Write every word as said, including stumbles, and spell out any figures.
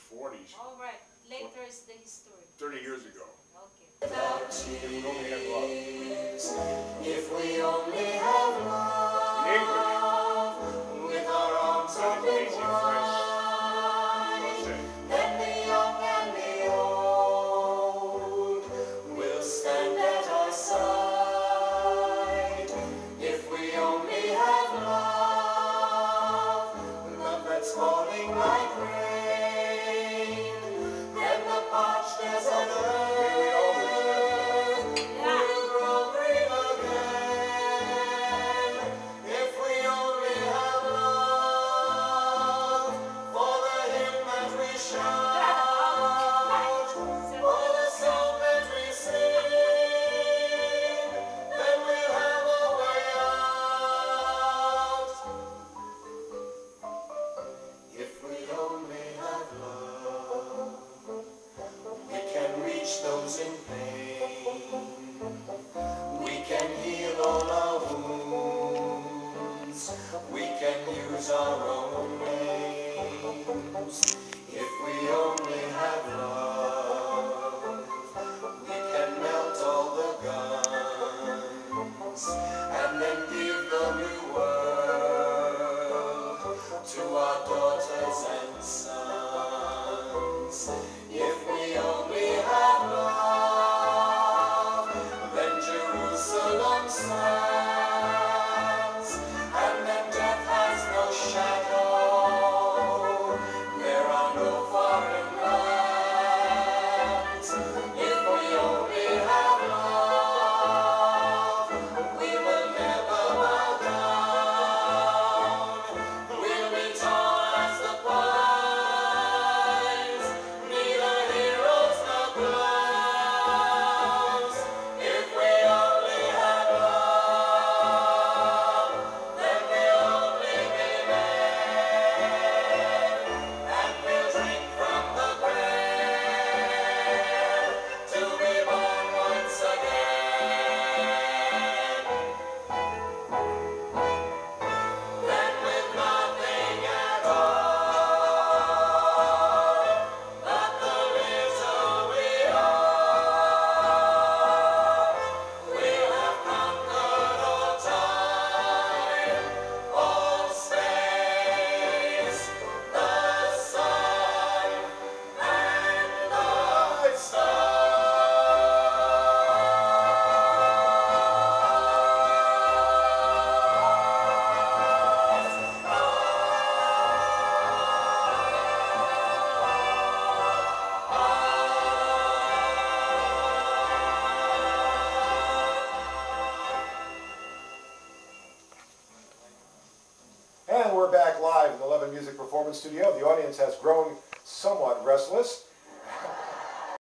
forties. All right. Later is the history. thirty years ago. Okay. If we only have love, In English. with our arms That is open easy French. wide, then the young and the old will stand at our side. If we only have love, love that's falling like rain, then the parched desert earth will grow green again. If we only have love for the hymn that we shout, for the song that we sing, then we'll have a way out. If we only have love, we can reach those in pain. We can heal all our wounds. We can use our own names. If we only have love, we can melt all the guns and then give the new world to our daughters and sons. If we only have love, then Jerusalem stands, and then death has no shadow. There are no foreign lands. If we only have love, we will never bow down. We'll be tall as the pines, neither heroes nor clowns. If we only have love, then we'll only be men, and we'll drink from the bread to be born once again. Then with nothing at all but the little we are, we'll have conquered all time, all space, the sun, and the And we're back live in the Levin Music Performance Studio. The audience has grown somewhat restless.